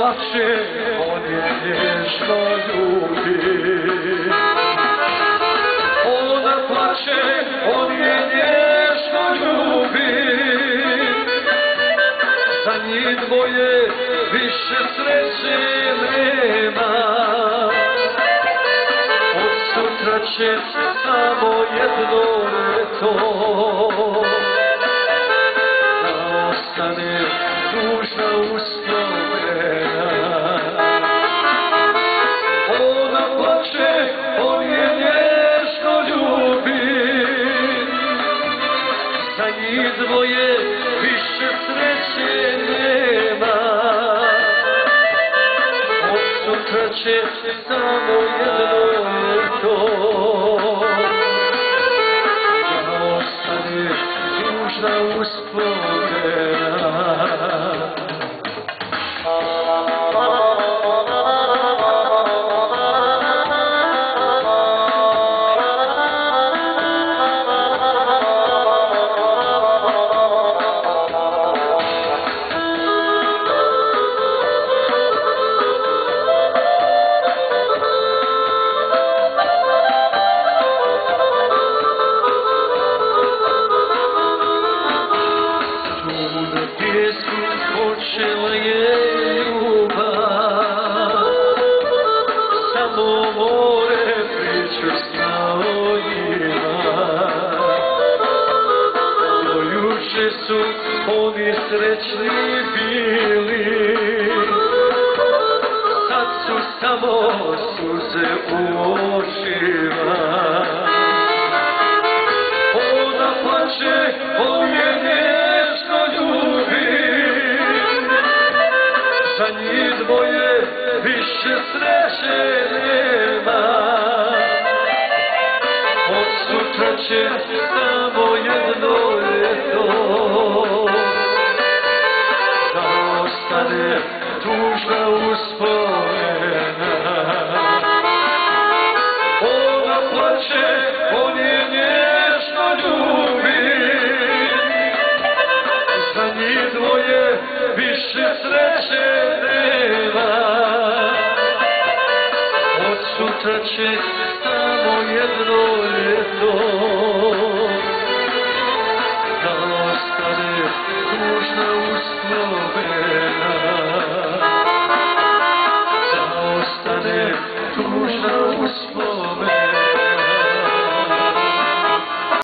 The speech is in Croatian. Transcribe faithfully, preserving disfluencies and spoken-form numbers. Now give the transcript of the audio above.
plače, on je nježno ljubi. Ona plače, on je nježno ljubi. Za njih dvoje više sreće nema. Od sutra će samo jedno leto da ostane tužna uspomena. Ona plače, on je nježno ljubi. Za njih dvoje više sreće nema. Od sutra će samo jedno leto da ostane tužna uspomena. Počela je ljubav, samo more priču znao ima. Do juče su oni srećni bili, sad su samo suze u očima. Ona plače, on je nježno ljubi. Za njih dvoje više sreće nema. Od sutra će samo jedno leto da ostane tužna uspomena. Ona plače, on je nježno ljubi. Za njih dvoje više sreće nema. Od sutra će samo jedno leto